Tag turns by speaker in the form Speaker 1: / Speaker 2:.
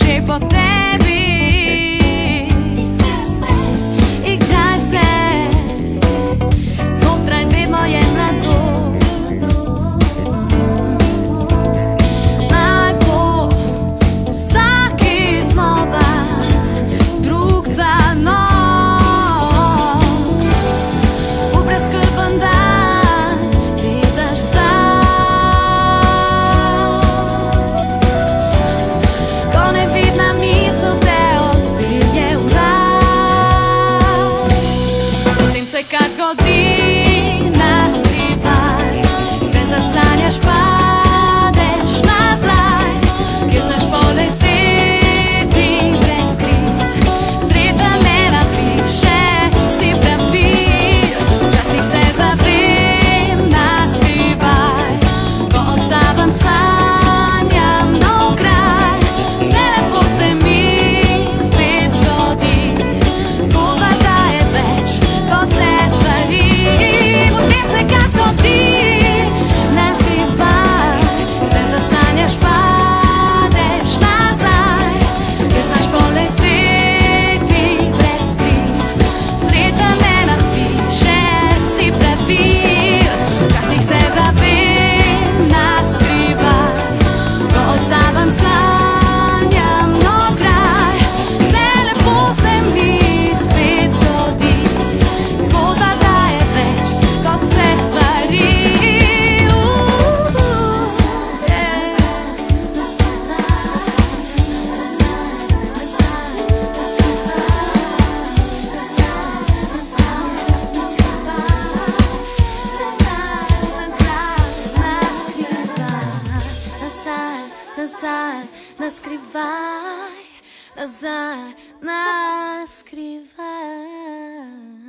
Speaker 1: še po tebi. Igraj se, znotraj vedno je mladost. Naj bo vsakič znova drug za nos. V brezskrben dan gledaš stran, ko nevidna misel te odpelje v raj. Potem se kar zgodi na skrivaj, se zasanjaš, padeš nazaj, kjer znaš poleteti brez skriv. Sreča ne napiše, si pravil, včasih se zavem na skrivaj, ko oddavam sanjam nov kraj. Vse lepo se mi spet zgodi, zgodba traje več kot se stvari. Potem se kar zgodi na skrivaj, se zasanjaš, padeš nazaj, kjer znaš poleteti brez skriv. Sreča ne napiše, si pravil, včasih se zavem na skrivaj, ko oddavam sanjam nov kraj. Vse lepo se mi spet zgodi, zgodba traje več kot vse stvari. Na skrivaj, nazaj, na skrivaj.